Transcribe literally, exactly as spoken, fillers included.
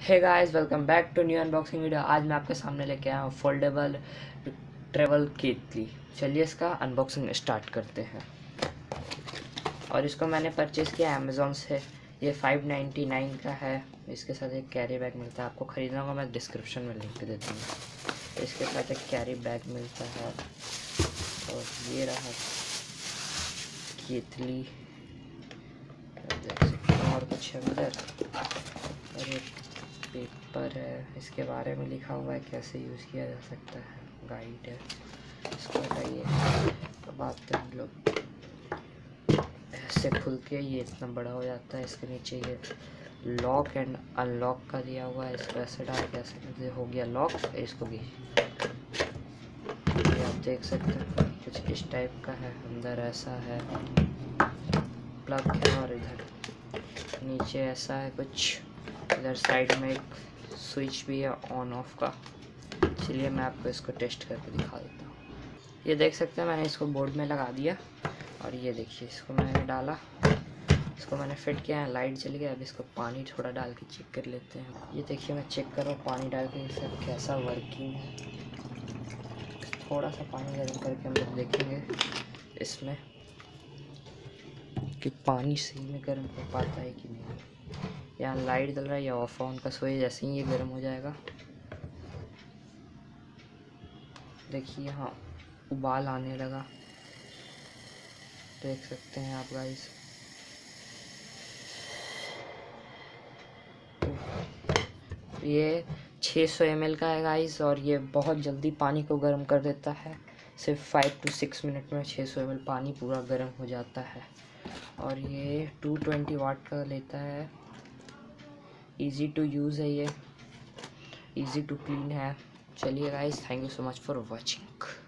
Hey guys, welcome back to new unboxing video. आज मैं आपके सामने लेके आया हूँ फोल्डेबल ट्रेवल केतली। चलिए इसका अनबॉक्सिंग स्टार्ट करते हैं। और इसको मैंने परचेज़ किया अमेज़ॉन से। ये फाइव नाइन्टी नाइन का है। इसके साथ एक कैरी बैग मिलता है। आपको ख़रीदना होगा, मैं डिस्क्रिप्शन में लिंक दे दूँगा। इसके साथ एक कैरी बैग मिलता है और ये रहा केतली। देख सकते हैं और कुछ है अंदर और एक पेपर है। इसके बारे में लिखा हुआ है कैसे यूज़ किया जा सकता है, गाइड है। इसको हटाइए। अब आते हैं हम लोग, ऐसे खुल के ये इतना बड़ा हो जाता है। इसके नीचे ये लॉक एंड अनलॉक का दिया हुआ है। इसको ऐसे डाल के ऐसे हो गया लॉक। इसको भी ये आप देख सकते हैं कुछ इस टाइप का है। अंदर ऐसा है, प्लग है और इधर नीचे ऐसा है कुछ। इधर साइड में एक स्विच भी है ऑन ऑफ का। चलिए मैं आपको इसको टेस्ट करके दिखा देता हूँ। ये देख सकते हैं मैंने इसको बोर्ड में लगा दिया और ये देखिए इसको मैंने डाला, इसको मैंने फिट किया है। लाइट जल गया। अब इसको पानी थोड़ा डाल के चेक कर लेते हैं। ये देखिए मैं चेक कर रहा हूँ पानी डाल के इसका कैसा वर्किंग है। थोड़ा सा पानी गर्म करके हम लोग देखेंगे इसमें कि पानी सही में गर्म हो पाता है कि नहीं। यहाँ लाइट जल रहा है या ऑफ ऑन का स्विच, जैसे ही ये गर्म हो जाएगा देखिए यहाँ उबाल आने लगा। देख सकते हैं आप गाइस। ये छह सौ एम एल का है गाइस और ये बहुत जल्दी पानी को गर्म कर देता है। सिर्फ फाइव टू सिक्स मिनट में छह सौ एम एल पानी पूरा गर्म हो जाता है। और ये टू ट्वेंटी वाट का लेता है। इजी टू यूज़ है, ये इजी टू क्लीन है। चलिए guys, thank you so much for watching.